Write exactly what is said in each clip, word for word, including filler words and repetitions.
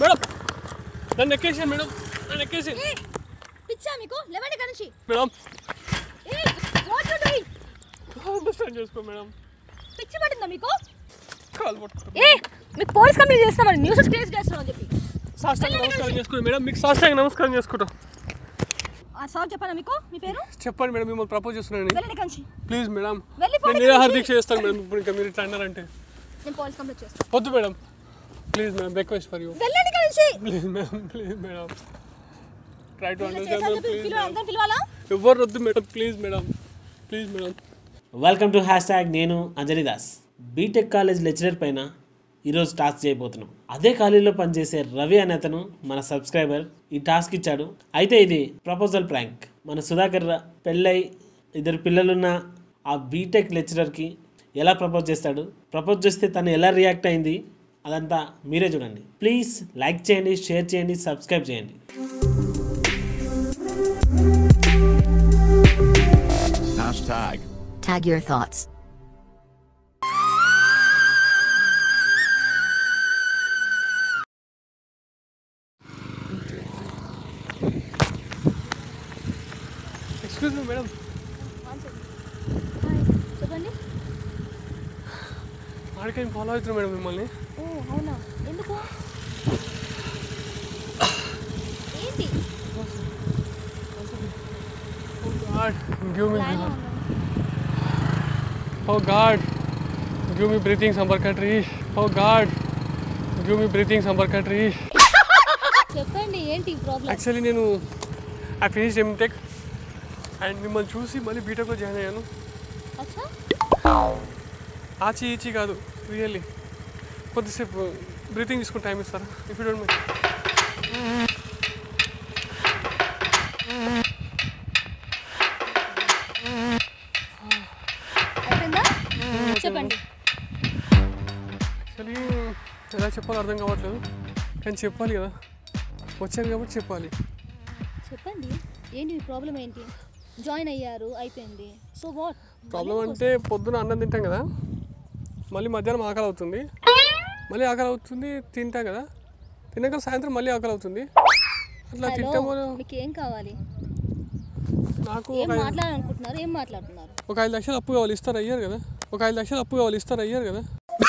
Madam నన్ను ఎక్కేసి madam నన్ను ఎక్కేసి పిచ్చా మీకు లేవండి ఇక్కడ నుంచి మేడం ఏ వాట్ యు డూయింగ్ అండర్స్టాండ్ చేసుకో మేడం పిచ్చి పడిందా మీకు కాల్ పట్టుకో ఏ మీకు పోలీస్ కంప్లైంట్ చేస్తామని న్యూస్ కేస్ చేస్తామని చెప్పి సాష్టాంగ నమస్కారం చేసుకోండి మేడం మీకు సాష్టాంగ నమస్కారం చేసుకుంటా ఆ సార్ చెప్పానా మీకు మీ పేరు చెప్పండి మేడం మిమ్మల్ని ప్రపోజ్ చేస్తున్నాను వెళ్ళండి ఇక్కడ నుంచి ప్లీజ్ మేడం వెళ్ళిపోండి నేను నిరాహార దీక్ష చేస్తాను మేడం ఇప్పుడు ఇంకా మీరు ఇట్లా అన్నారంటే నేను పోలీస్ కంప్లైంట్ చేస్తాను వద్దు madam please madam request for you వెళ్ళండి ఇక్కడ నుంచి please madam please madam try to చేసాను అండర్స్టాండ్ చెప్పి పిలవ అందరం పిలవాలా ఎవరు వద్దు madam please madam please madam welcome to hashtag నేను Anjani Das. B Tech college lecturer పైన ఈరోజు టాస్క్ చేయబోతున్నాం. అదే కాలేజీలో పనిచేసే రవి అనే అతను మన సబ్స్క్రైబర్ ఈ టాస్క్ ఇచ్చాడు. అయితే ఇది ప్రపోజల్ ప్రాంక్. మన సుధాకర్ పెళ్ళై ఇద్దరు పిల్లలున్న ఆ బీటెక్ లెక్చరర్కి ఎలా ప్రపోజ్ చేస్తాడు, ప్రపోజ్ చేస్తే తను ఎలా రియాక్ట్ అయింది అదంతా మీరే చూడండి. ప్లీజ్ లైక్ చేయండి, షేర్ చేయండి, సబ్స్క్రైబ్ చేయండి. Hashtag. Tag your thoughts. Excuse me madam చెప్పండి ఆడికి ఫాలో అవుతున్నాను మేడం మిమ్మల్ని. ఓ అవునా ఎందుకు ఏంటి God, give me oh God, give me breathing sambarkatri. Oh God, give me breathing sambarkatri. చెప్పండి ఏంటి ప్రాబ్లం యాక్చువల్లీ నేను ఐ ఫినిష్ ఎంటెక్ అండ్ మిమ్మల్ని చూసి మళ్ళీ బీటెక్లో జాయిన్ అయ్యాను. అచ్చా ఆచి ఈచి కాదు రియల్లీ. కొద్దిసేపు బ్రీతింగ్ తీసుకుని టైం ఇస్తారా ఇఫ్ యూ డోంట్ మైండ్? అయిపోయిందా చెప్పండి యాక్చువల్లీ ఎలా చెప్పాలో అర్థం కావట్లేదు కానీ చెప్పాలి కదా, వచ్చాను కాబట్టి చెప్పాలి. చెప్పండి ఏంటి మీ ప్రాబ్లం ఏంటి? జాయిన్ అయ్యారు అయిపోయింది, సో వాట్ ప్రాబ్లం అంటే పొద్దున అన్నం తింటాం కదా, మళ్ళీ మధ్యాహ్నం ఆకలి అవుతుంది, మళ్ళీ ఆకలి అవుతుంది తింటాం కదా, తిన్నాక సాయంత్రం మళ్ళీ ఆకలి అవుతుంది. అట్లా తింటామో. మీకు ఏం కావాలి? నాకు ఏం మాట్లాడాలనుకుంటున్నారు? ఏం మాట్లాడుతున్నారు? ఒక ఐదు లక్షలు అప్పు కావాలి ఇస్తారు అయ్యారు కదా, ఒక ఐదు లక్షలు అప్పు కావాలి ఇస్తారు అయ్యారు కదా.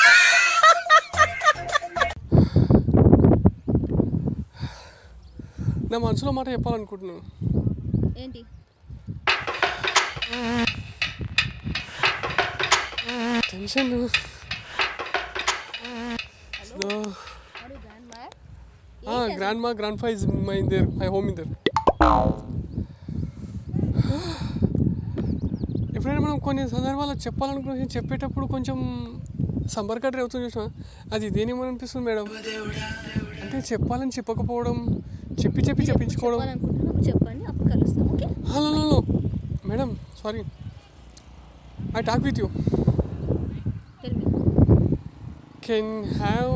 నా మనసులో మాట చెప్పాలనుకుంటున్నాను. ఏంటి? Tension. Grandma grandpa is my there my home in there. ఎప్పుడైనా మనం కొన్ని సందర్భాల్లో చెప్పాలనుకుని చెప్పేటప్పుడు కొంచెం సంబర్కట్రీ అవుతుంది చూసినా, అది ఇదేనేమో అనిపిస్తుంది మేడం. అంటే చెప్పాలని చెప్పకపోవడం, చెప్పి చెప్పి చెప్పించుకోవడం. చెప్పండి అప్పుడు కలుస్తాం. Okay hello madam, sorry I talk with you. Can have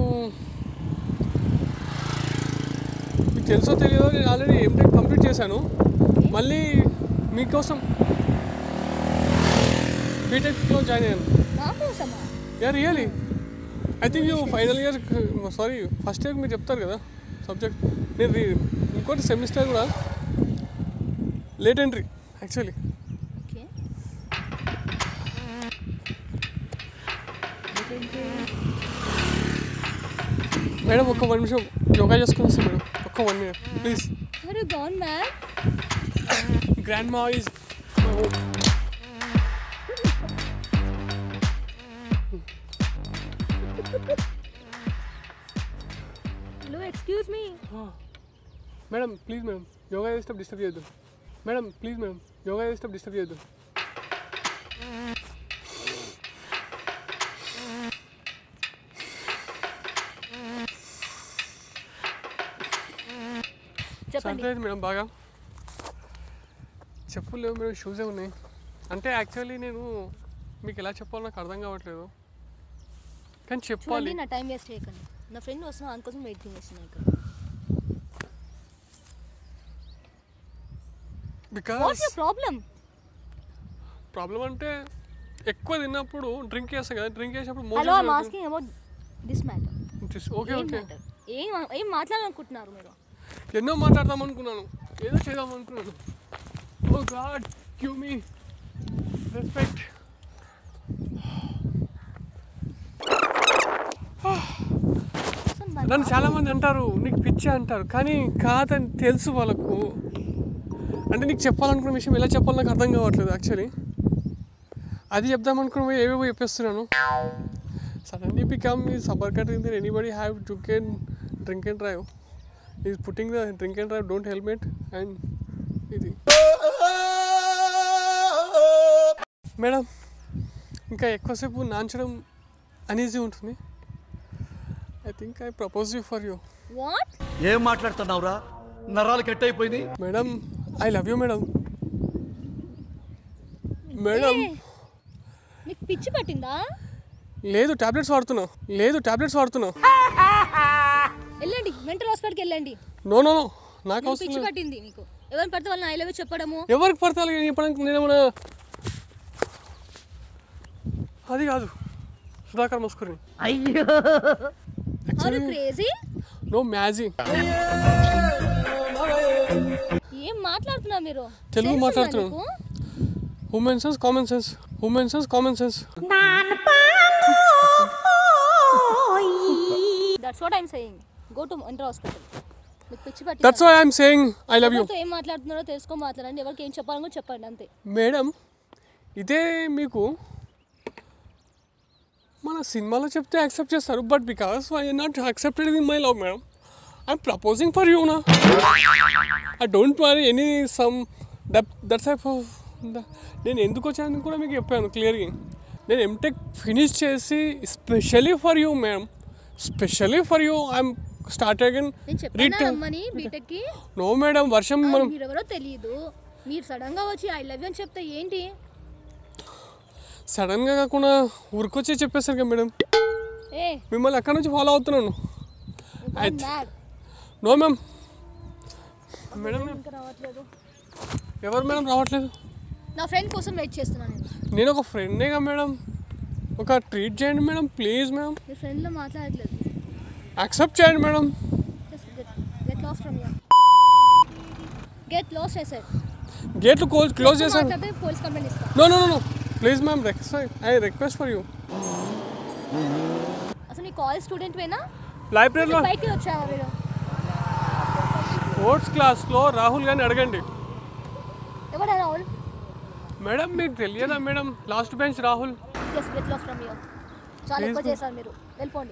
మీకు తెలుసో తెలియదో నేను ఆల్రెడీ ఎంటెక్ కంప్లీట్ చేశాను, మళ్ళీ మీకోసం బీటెక్లో జాయిన్ అయ్యాను. Ya really I think you final year sorry first year మీరు చెప్తారు కదా సబ్జెక్ట్, నేను ఇంకోటి సెమిస్టర్ కూడా లేట్ ఎంట్రీ యాక్చువల్లీ. మేడం ఒక్క వన్ నిమిషం యోగా చేసుకుని వస్తాం మేడం, ఒక్క one minute please. Grandma is hello excuse me madam please madam yoga చేసేటప్పుడు డిస్టర్బ్ చేయొద్దు మేడం, ప్లీజ్ మేడం యోగా చేసేటప్పుడు డిస్టర్బ్ చేయొద్దు. సర్లేదు మేడం, బాగా చెప్పులు లేవు మేడం, షూసే ఉన్నాయి. అంటే యాక్చువల్లీ నేను మీకు ఎలా చెప్పాలో నాకు అర్థం కావట్లేదు కానీ చెప్పాలి. నా టైం వేస్ట్ చేయకండి, నా ఫ్రెండ్ వస్తున్నా అందుకోసం వెయిటింగ్ చేస్తున్నా ఇక్కడ. బికాస్ ప్రాబ్లం ప్రాబ్లం అంటే ఎక్కువ తిన్నప్పుడు డ్రింక్ చేస్తాం కదా, డ్రింక్ చేసినప్పుడు hello I am asking about this matter. Okay okay ఏం ఏం మాట్లాడాలనుకుంటున్నారు మీరు? ఎన్నో మాట్లాడదాం అనుకున్నాను, ఏదో చేద్దాం అనుకున్నాను. Oh god give me respect. నన్ను చాలామంది అంటారు నీకు పిచ్చి అంటారు, కానీ కాదని తెలుసు వాళ్ళకు. అంటే నీకు చెప్పాలనుకున్న విషయం ఎలా చెప్పాలో నాకు అర్థం కావట్లేదు యాక్చువల్లీ. అది చెప్దాం అనుకున్న ఏవేవో చెప్పేస్తున్నాను. సడన్లీ బికమ్ ఈ సబర్ కట్ in there anybody have drink and drink and drive is putting the drink and drive don't helmet and ఇది. మేడం ఇంకా ఎక్కువసేపు నాంచడం అనీజీ ఉంటుంది. I think I propose you for you. What? ఏం మాట్లాడుతున్నావురా? నరాలు కట్ అయిపోయింది. Madam I love you madam. Madam నీకు పిచ్చి పట్టిందా? లేదు టాబ్లెట్స్ వాడుతున్నా, లేదు టాబ్లెట్స్ వాడుతున్నా. వెళ్ళండి మెంటల్ హాస్పిటల్కి వెళ్ళండి. నో నో నో నాకు అవసరం పిచ్చి లేదు. పట్టింది మీకు. ఎవరిని పడితే వాళ్ళని ఐ లవ్ యూ చెప్పడము. ఎవరికి పడతాను చెప్పడానికి నేనేమన్నా అది కాదు. సుధాకర్ మస్కూరి. అయ్యో క్రేజీ. నో మ్యాజీ. ఏం మాట్లాడుతున్నారు మీరు? తెలుగు మాట్లాడుతున్నాను. Human sense common sense, human sense common sense. That's what I am saying. Go to mental hospital. మీకు పిచ్చి పట్టింది. That's why I am saying I love you. ఎవరితో ఏం మాట్లాడుతున్నారో తెలుసుకో మాట్లాడండి. ఎవరికి ఏం చెప్పాలో చెప్పండి అంతే. మేడం ఇదే మీకు మన సినిమాలో చెప్తే యాక్సెప్ట్ చేస్తారు, but because I not accepted in my love madam. I'm proposing for you నా. I don't worry any some that that type of. నేను ఎందుకు వచ్చానని కూడా మీకు చెప్పాను క్లియర్గా. నేను ఎంటెక్ ఫినిష్ చేసి specially for you madam, specially for you I'm started in return. బీటెక్కి నో మేడం వర్షం మనం మీరెవరో తెలియదు, మీరు సడన్గా వచ్చి ఐ లవ్ యూ అని చెప్తే ఏంటి? సడన్గా కాకుండా ఊరికొచ్చే చెప్పేశారు కదా మేడం. ఏ మిమ్మల్ని అక్కడ నుంచి ఫాలో అవుతున్నాను. మ్యాడ్. No ma'am. మేడం ఇంకా రావట్లేదు. ఎవరు మేడం రావట్లేదు? నా ఫ్రెండ్ కోసం వెయిట్ చేస్తున్నాను నేను. నేను ఒక ఫ్రెండ్నేగా మేడం, ఒక ట్రీట్ చేయండి మేడం ప్లీజ్ మేడం. మీ ఫ్రెండ్లో మాట్లాడట్లేదు. యాక్సెప్ట్ చేయండి madam. Get lost from here. Get lost I said. గేట్లు క్లోజ్ క్లోజ్ చేశాను. మాట్లాడితే పోలీస్ కంప్లైంట్ ఇస్తా. No no no please ma'am I request for you. అసలు నీ కాలేజ్ స్టూడెంట్ వేనా? లైబ్రరీలో పైకి వచ్చావా మీరు? స్పోర్ట్స్ క్లాస్లో రాహుల్ గారిని అడగండి. ఎవడా రాహుల్? మేడం మీకు తెలియదా madam, last bench Rahul. Just get lost from here. చాలా ఎక్కువ చేశారు మీరు, వెళ్ళిపోండి.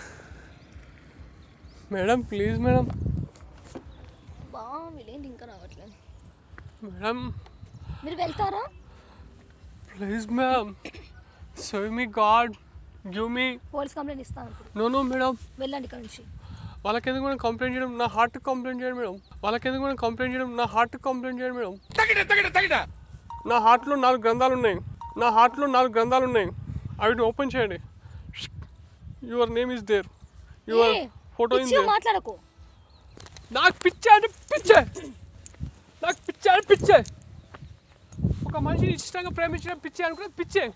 Madam please madam. బా వీళ్ళేంటి ఇంకా రావట్లేదు. మేడం మీరు వెళ్తారా? Please ma'am save me god give me. Police complaint ఇస్తాను ఇప్పుడు. No no madam. వెళ్ళండి ఇక్కడ నుంచి. వాళ్ళకి ఎందుకు మనం కంప్లైంట్ చేయడం, నా హార్ట్ కంప్లైంట్ చేయడం మేడం. వాళ్ళకి ఎందుకు మనం కంప్లైంట్ చేయడం, నా హార్ట్ కంప్లైంట్ చేయడం మేడం. నా హార్ట్లో నాలుగు గ్రంథాలు ఉన్నాయి, నా హార్ట్లో నాలుగు గ్రంథాలు ఉన్నాయి, అవి ఓపెన్ చేయండి. Your name is there, your photo in there. మాట్లాడకు. నాకు పిచ్చే అంటే పిచ్చే, నాకు పిచ్చే అంటే పిచ్చే. ఒక మనిషిని ఇష్టంగా ప్రేమించడం పిచ్చే అనుకునే పిచ్చే.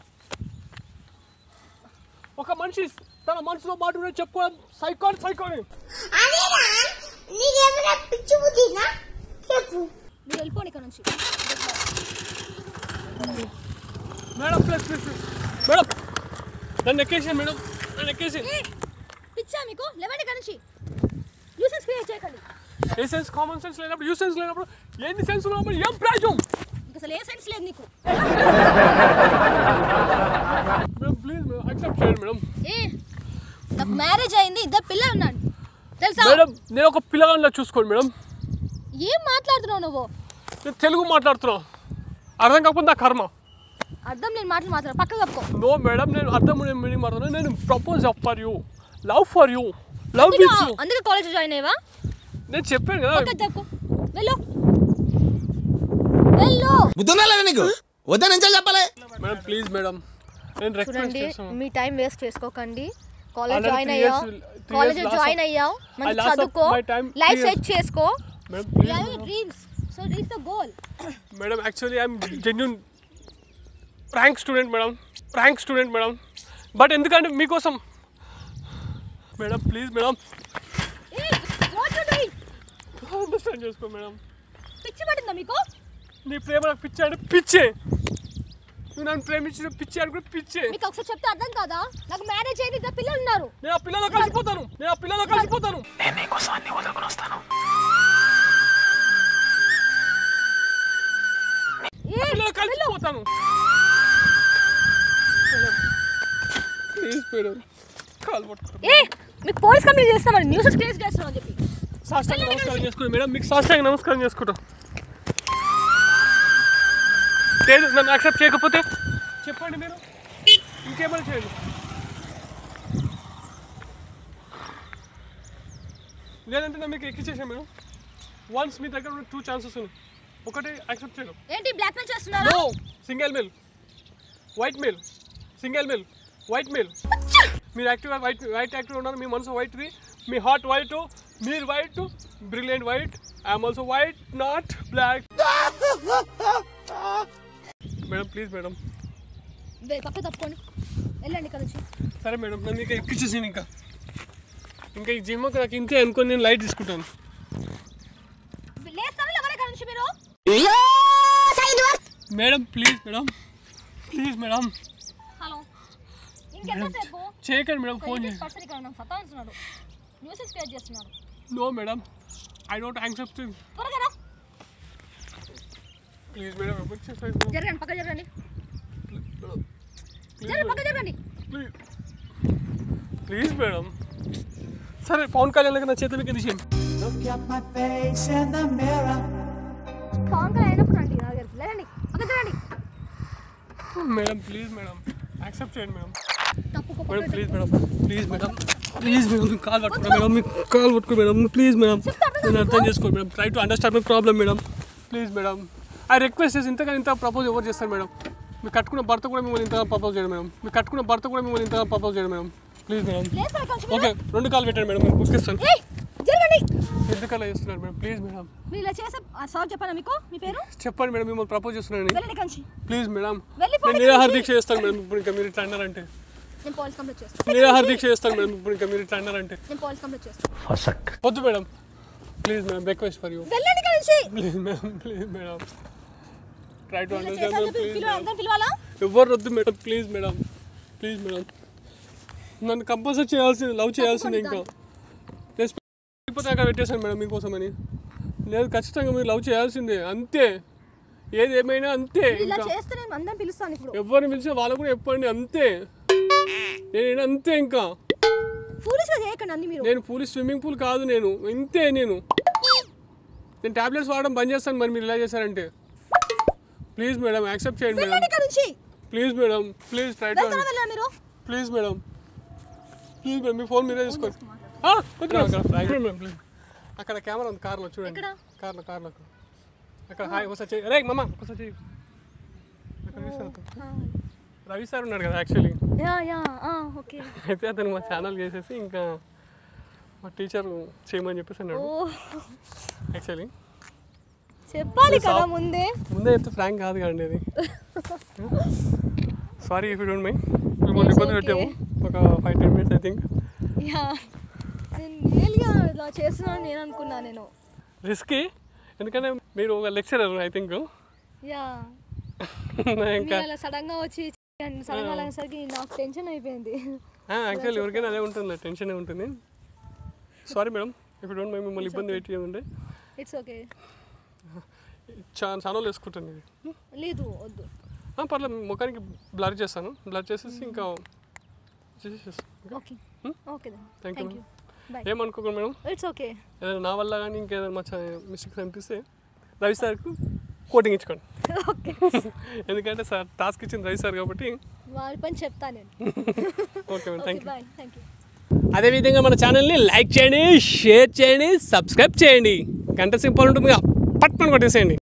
ఒక మనిషి తన మనసులో మాట చెప్పుకోవడం సైకోని సైకోని. మీరు వెళ్ళిపోండి ఇక్కడ నుంచి. Madam please please please madam నన్ను ఎక్కేసి మేడం, నన్ను ఎక్కేసి. పిచ్చా మీకు? లేవండి ఇక్కడ నుంచి. న్యూసెన్స్ క్రియేట్ చేయకండి. ఏ సెన్స్ కామన్ సెన్స్ లేనప్పుడు, యూ సెన్స్ లేనప్పుడు, ఏంటి సెన్స్ ఉన్నప్పుడు ఏం ప్రాబ్లం? అసలు ఏ సెన్స్ లేదు నీకు. మేడం ప్లీజ్ మేడం యాక్సెప్ట్ చేయండి మేడం. ఏ నాకు మ్యారేజ్ అయింది, ఇద్దరు పిల్లలు ఉన్నాను తెలుసా మేడం. నేను ఒక పిల్లగానిలా చూసుకోండి మేడం. ఏం మాట్లాడుతున్నావు నువ్వు? నేను తెలుగు మాట్లాడుతున్నా, అర్థం కాకపోతే నా కర్మ. అర్థం నేను మాటలు మాట్లాడు, పక్క కప్పుకో. నో మేడం నేను అర్థం మీనింగ్ మాట్లాడుతున్నా. నేను propose for you, love for you, love with you. అందుకే కాలేజ్ జాయిన్ అయ్యావా? నేను చెప్పాను కదా. పక్క తప్పుకో, వెళ్ళు వెళ్ళు. బుద్ధున్నారా నీకు? వద్దా నుంచి చెప్పాలి. మేడం ప్లీజ్ మేడం నేను రిక్వెస్ట్ చూడండి, చేస్తాను. మీ టైం వేస్ట్ చేసుకోకండి. కాలేజ్ Already జాయిన్ three అయ్యావు, years- three college years join loss of- అయ్యావు, I మంచి lost of చదువుకో, my time, life three set చేసుకో. Madam You please have your dreams, so reach the goal. Madam actually I'm genuine prank student madam, prank student madam. But ఎందుకంటే మీకోసం madam please madam. ఏ understand చేసుకో madam. పిచ్చి పడిందా మీకు? నీ ప్రేమ నాకు పిచ్చి అంటే పిచ్చే. నువ్వు నన్ను ప్రేమించిన పిచ్చి అని కూడా పిచ్చే. మీకు ఒకసారి చెప్తే అర్థం కాదా? నాకు మ్యారేజ్ అయింది, ఇద్దరు పిల్లలు ఉన్నారు. నేను ఆ పిల్లలు కలిసిపోతాను. నేను ఆ పిల్లలు కలిసిపోతాను. నేను నీకోసం అన్ని వదులుకొని వస్తాను. పిల్లలు కలిసిపోతాను. ప్లీజ్ మేడం కాల్ పట్టుకో. ఏ మీకు పోలీస్ కంప్లైంట్ చేస్తామని న్యూస్ కేస్ చేస్తామని చెప్పి సాష్టాంగ నమస్కారం చేసుకుంటా మేడం. మీకు సాష్టాంగ నమస్కారం చేసుకుంటా. లేదు నన్ను యాక్సెప్ట్ చేయకపోతే చెప్పండి మీరు ఇంకేమైనా చేయండి. లేదంటే నేను మీకు ఎక్కిచ్చేసాను మేడం. వన్స్ మీ దగ్గర ఉన్న టూ ఛాన్సెస్ ఉన్నాయి. ఒకటి యాక్సెప్ట్ చేయడం. ఏంటి బ్లాక్ మెయిల్ చేస్తున్నారా? No single mail white mail single mail white mail. మీరు యాక్టివ్గా వైట్ వైట్ యాక్టివ్ ఉన్నారు. మీ మనసు వైట్ది, మీ హార్ట్ వైట్, మీరు white, brilliant white. I'm also white not black. Madam please madam. పక్క తప్పుకోండి వెళ్ళండి ఇక్కడ నుంచి. సరే మేడం నన్ను ఇంకా ఎక్కిచ్చేసాను. ఇంకా ఇంకా ఈ జిమ్ నాకు ఇంతే అనుకొని నేను లైట్ తీసుకుంటాను. Madam please madam please madam. Hello ఇంకెంతసేపు చేయకండి మేడం ఫోన్ చేయండి. పర్సన్ ఇక్కడ ఉన్నాం సతాయిస్తున్నాడు, న్యూసెస్ క్రియేట్ చేస్తున్నాడు. No madam I don't accept. త్వరగా రా. ప్లీజ్ మేడం జరగండి పక్క జరగండి జరగండి పక్క జరగండి ప్లీజ్ ప్లీజ్ మేడం. సరే పవన్ కళ్యాణ్ నా చేతులు కింద చేయండి. పవన్ కళ్యాణ్ అయినప్పుడు రండి నా దగ్గరికి. లేదండి పక్క జరగండి మేడం ప్లీజ్ మేడం యాక్సెప్ట్ చేయండి మేడం. తప్పుకో madam please madam please madam please madam మీకు కాల్ పట్టుకో మేడం. మీకు కాల్ పట్టుకో మేడం ప్లీజ్ మేడం. నేను అర్థం చేసుకోండి madam. Try to understand my problem madam. Please madam I request చేసి ఇంతగా ఇంత ప్రపోజ్ ఎవరు చేస్తారు మేడం? మీరు కట్టుకున్న భర్త కూడా మిమ్మల్ని ఇంతగా ప్రపోజ్ చేయడం మేడం. మీరు కట్టుకున్న భర్త కూడా మిమ్మల్ని ఇంతగా ప్రపోజ్ చేయడం మేడం. Please madam. ఓకే రెండు కాల్ పెట్టండి మేడం. నేను బుక్కిస్తాను. జరగండి. ఎందుకలా చేస్తున్నారు మేడం? Please madam. మీరు ఇలా చేసే సార్ చెప్పాను మీకు. మీ పేరు చెప్పండి మేడం. మిమ్మల్ని ప్రపోజ్ చేస్తున్నాను. వెళ్ళండి కంచి. Please madam. వెళ్ళిపోండి. నేను నిరాహార దీక్ష చేస్తాను మేడం. ఇప్పుడు ఇంకా మీరు ఇట్లా అన్నారంటే నేను పోలీస్ కంప్లైంట్ చేస్తాను. నిరాహార దీక్ష చేస్తాను మేడం. ఇప్పుడు ఇంకా మీరు ఇట్లా అన్నారంటే నేను పోలీస్ కంప్లైంట్ చేస్తాను. వద్దు madam. Please madam request for you. వెళ్ళండి కంచి. Please madam please madam try to ఇలా అండర్స్టాండ్ చేసాను మేడం. చెప్పి ప్లీజ్ పిలవాలి అందరం పిలవాలా? ఎవరు వద్దు madam. Please madam please madam. నన్ను కంపల్సరీ చేయాల్సింది లవ్ చేయాల్సింది. ఇంకా లేకపోతే అక్కడ పెట్టేశాను మేడం మీకోసమని. లేదు ఖచ్చితంగా మీరు లవ్ చేయాల్సిందే అంతే. ఏది ఏమైనా అంతే. ఇలా ఇంకా చేస్తే నేను అందరం పిలుస్తాను ఇప్పుడు. ఎవరిని పిలిచినా వాళ్ళకు కూడా చెప్పండి అంతే. నేను అంతే. ఇంకా ఫూలిష్గా చేయకండి అన్ని మీరు. నేను పూలి స్విమ్మింగ్ పూల్ కాదు. నేను ఇంతే. నేను నేను టాబ్లెట్స్ వాడడం బంద్ చేస్తాను. మరి మీరు ఇలా చేశారంటే ప్లీజ్ మేడం యాక్సెప్ట్ చేయండి madam. Please madam please try to మీరు ప్లీజ్ మేడం ప్లీజ్ మేడం. మీ ఫోన్ మీరే తీసుకోండి. ప్లీజ్ అక్కడ కెమెరా ఉంది కార్లో చూడండి. కార్లో కార్లో అక్కడ హాయ్ ఒకసారి చెయ్యి. రే మమ్మ ఒకసారి చెయ్యి. రవి సార్ ఉన్నాడు కదా actually. Ya ya ah okay. అయితే అతను మా ఛానల్ చేసేసి ఇంకా మా టీచర్ చేయమని చెప్పేసి అన్నాడు యాక్చువల్లీ. చెప్పాలి కదా ముందే. ముందే చెప్తే ఫ్రాంక్ కాదు కదండి అది. Sorry if you don't mind. మిమ్మల్ని ఇబ్బంది పెట్టాము ఒక five ten minutes I think. Ya నేను రియల్గా ఇలా చేస్తున్నాను నేను అనుకున్నా. నేను రిస్కీ ఎందుకంటే మీరు ఒక లెక్చరర్ ఐ థింక్. యా ఇంకా అలా సడన్గా వచ్చి సడన్గా అలాగేసరికి నాకు టెన్షన్ అయిపోయింది. యాక్చువల్లీ ఎవరికైనా అదే ఉంటుంది, టెన్షన్ ఉంటుంది. Sorry madam if you don't mind మిమ్మల్ని ఇబ్బంది పెట్టి ఉండే. It's okay. చాలా ఛానల్ వేసుకుంటాను ఇది. లేదు వద్దు పర్లేదు ముఖానికి బ్లర్ చేస్తాను. బ్లర్ చేసేసి ఇంకా చేసేస్తాను. Okay okay thank you. Bye. ఏమనుకోకండి మేడం. It's okay. ఏదైనా నా వల్ల కానీ ఇంకేదైనా మా మిస్టేక్స్ అనిపిస్తే రవి సార్కు కోటింగ్ ఇచ్చుకోండి. ఓకే. ఎందుకంటే సార్ టాస్క్ ఇచ్చింది రవి సార్ కాబట్టి వారి పని చెప్తా నేను. Okay madam thank you. Bye thank you. అదేవిధంగా మన ఛానల్ని లైక్ చేయండి, షేర్ చేయండి, సబ్స్క్రైబ్ చేయండి. గంట సింపుల్ ఉంటుంది పట్టుకొని కొట్టేసేయండి.